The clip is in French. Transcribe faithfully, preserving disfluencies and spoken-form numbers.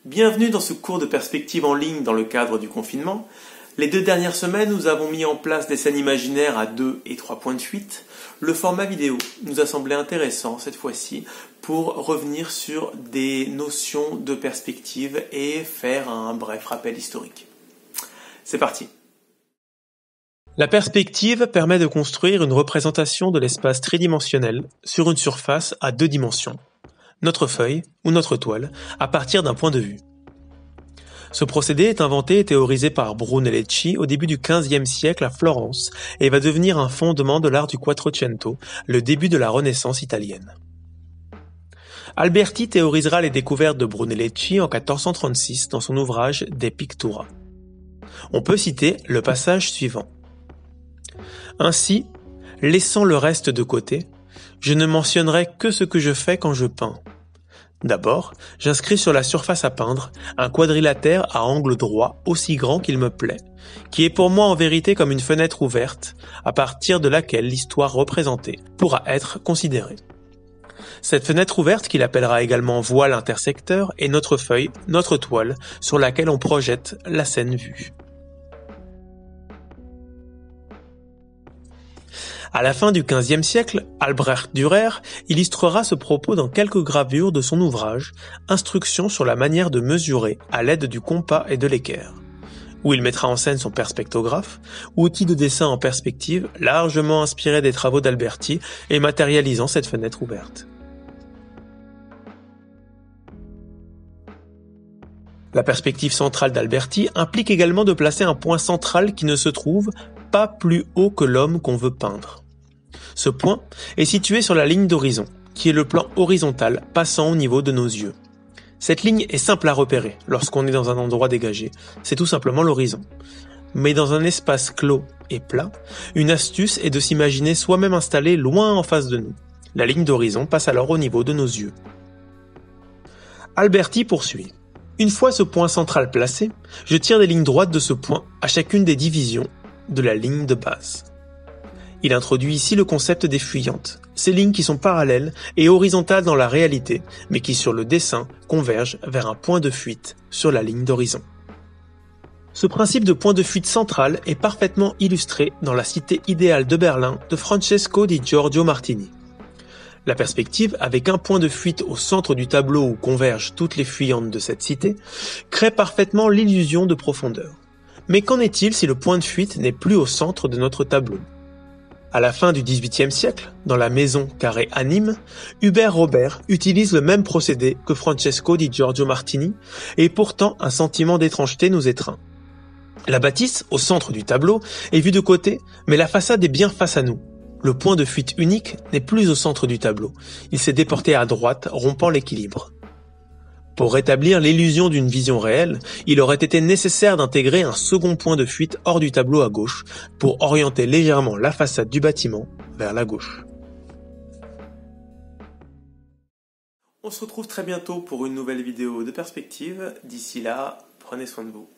Bienvenue dans ce cours de perspective en ligne dans le cadre du confinement. Les deux dernières semaines, nous avons mis en place des scènes imaginaires à deux et trois points de fuite. Le format vidéo nous a semblé intéressant cette fois-ci pour revenir sur des notions de perspective et faire un bref rappel historique. C'est parti. La perspective permet de construire une représentation de l'espace tridimensionnel sur une surface à deux dimensions, notre feuille ou notre toile, à partir d'un point de vue. Ce procédé est inventé et théorisé par Brunelleschi au début du quinzième siècle à Florence et va devenir un fondement de l'art du Quattrocento, le début de la Renaissance italienne. Alberti théorisera les découvertes de Brunelleschi en quatorze cent trente-six dans son ouvrage De Pictura. On peut citer le passage suivant. Ainsi, laissant le reste de côté, je ne mentionnerai que ce que je fais quand je peins. D'abord, j'inscris sur la surface à peindre un quadrilatère à angle droit aussi grand qu'il me plaît, qui est pour moi en vérité comme une fenêtre ouverte, à partir de laquelle l'histoire représentée pourra être considérée. Cette fenêtre ouverte, qu'il appellera également voile intersecteur, est notre feuille, notre toile, sur laquelle on projette la scène vue. À la fin du quinzième siècle, Albrecht Dürer illustrera ce propos dans quelques gravures de son ouvrage « Instructions sur la manière de mesurer à l'aide du compas et de l'équerre », où il mettra en scène son perspectographe, outil de dessin en perspective largement inspiré des travaux d'Alberti et matérialisant cette fenêtre ouverte. La perspective centrale d'Alberti implique également de placer un point central qui ne se trouve pas plus haut que l'homme qu'on veut peindre. Ce point est situé sur la ligne d'horizon, qui est le plan horizontal passant au niveau de nos yeux. Cette ligne est simple à repérer lorsqu'on est dans un endroit dégagé, c'est tout simplement l'horizon. Mais dans un espace clos et plat, une astuce est de s'imaginer soi-même installé loin en face de nous. La ligne d'horizon passe alors au niveau de nos yeux. Alberti poursuit. Une fois ce point central placé, je tire des lignes droites de ce point à chacune des divisions de la ligne de base. Il introduit ici le concept des fuyantes, ces lignes qui sont parallèles et horizontales dans la réalité, mais qui sur le dessin convergent vers un point de fuite sur la ligne d'horizon. Ce principe de point de fuite central est parfaitement illustré dans la cité idéale de Berlin de Francesco di Giorgio Martini. La perspective, avec un point de fuite au centre du tableau où convergent toutes les fuyantes de cette cité, crée parfaitement l'illusion de profondeur. Mais qu'en est-il si le point de fuite n'est plus au centre de notre tableau ? À la fin du dix-huitième siècle, dans la maison carrée à Nîmes, Hubert Robert utilise le même procédé que Francesco di Giorgio Martini, et pourtant un sentiment d'étrangeté nous étreint. La bâtisse, au centre du tableau, est vue de côté, mais la façade est bien face à nous. Le point de fuite unique n'est plus au centre du tableau, il s'est déporté à droite, rompant l'équilibre. Pour rétablir l'illusion d'une vision réelle, il aurait été nécessaire d'intégrer un second point de fuite hors du tableau à gauche pour orienter légèrement la façade du bâtiment vers la gauche. On se retrouve très bientôt pour une nouvelle vidéo de perspective. D'ici là, prenez soin de vous.